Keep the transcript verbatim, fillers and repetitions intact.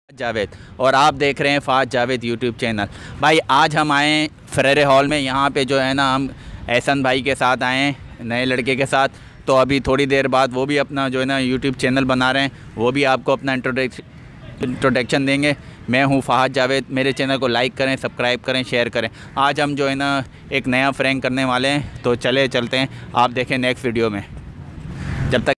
जावेद और आप देख रहे हैं फ़ाज़ जावेद यूट्यूब चैनल। भाई आज हम आए फ्रेरे हॉल में, यहाँ पे जो है ना हम एहसन भाई के साथ आए हैं, नए लड़के के साथ। तो अभी थोड़ी देर बाद वो भी अपना जो है ना यूट्यूब चैनल बना रहे हैं, वो भी आपको अपना इंट्रोडक्शन देंगे। मैं हूँ फ़ाज़ जावेद, मेरे चैनल को लाइक करें, सब्सक्राइब करें, शेयर करें। आज हम जो है ना एक नया प्रैंक करने वाले हैं, तो चले चलते हैं, आप देखें नेक्स्ट वीडियो में। जब तक